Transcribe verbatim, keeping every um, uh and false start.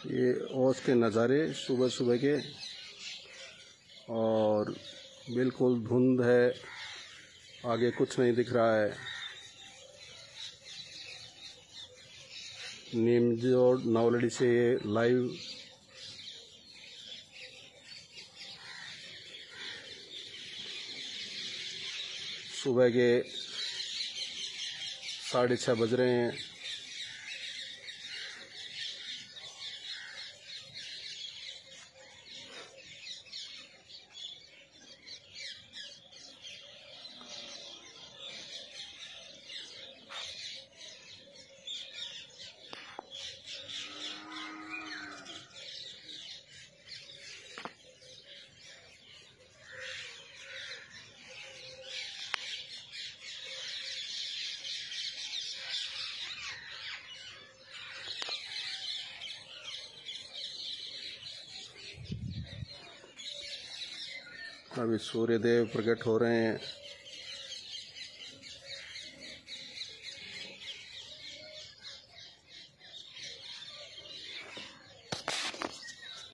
ये ओस के नज़ारे सुबह सुबह के, और बिल्कुल धुंध है, आगे कुछ नहीं दिख रहा है। नीमजोड़ नौलड़ी से ये लाइव सुबह के साढ़े छः बज रहे हैं। अभी सूर्यदेव प्रकट हो रहे हैं।